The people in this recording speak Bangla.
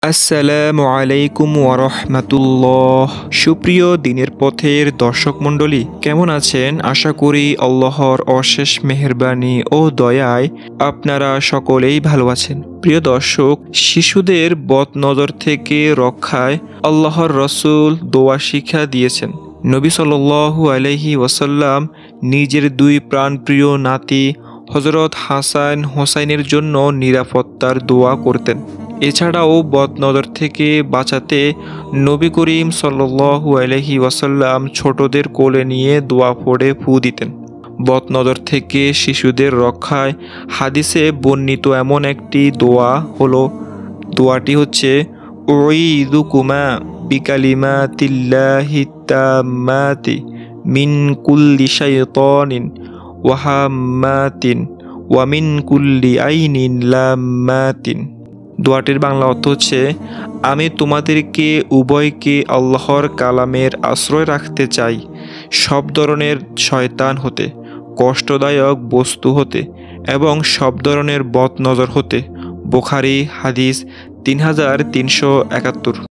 আসসালামু আলাইকুম ওয়ারহমাতুল্লাহ। সুপ্রিয় দিনের পথের দর্শক মণ্ডলী, কেমন আছেন? আশা করি আল্লাহর অশেষ মেহেরবানি ও দয়ায় আপনারা সকলেই ভালো আছেন। প্রিয় দর্শক, শিশুদের বদনজর থেকে রক্ষায় আল্লাহর রসুল দোয়া শিক্ষা দিয়েছেন। নবী সাল্লাল্লাহু আলাইহি ওয়াসাল্লাম নিজের দুই প্রাণপ্রিয় নাতি হযরত হাসান হোসাইনের জন্য নিরাপত্তার দোয়া করতেন। এছাড়াও বদনজর থেকে বাঁচাতে নবী করিম সাল্লাল্লাহু আলাইহি ওয়াসাল্লাম ছোটদের কোলে নিয়ে দোয়া পড়ে ফু দিতেন। বদনজর থেকে শিশুদের রক্ষায় হাদিসে বর্ণিত এমন একটি দোয়াটি হচ্ছে উঈযুকুমা বিকালিমাতিল্লাহি তাম্মাতি মিন কুল্লি শাইতানিন ওয়া হাম্মাতিন ওয়া মিন কুল্লি আইনিন লাম্মাতিন। দোয়াটির বাংলা অর্থ হচ্ছে, আমি তোমাদেরকে উভয়কে আল্লাহর কালামের আশ্রয় রাখতে চাই সব ধরনের শয়তান হতে, কষ্টদায়ক বস্তু হতে এবং সব ধরনের বদনজর হতে। বুখারী হাদিস 3371।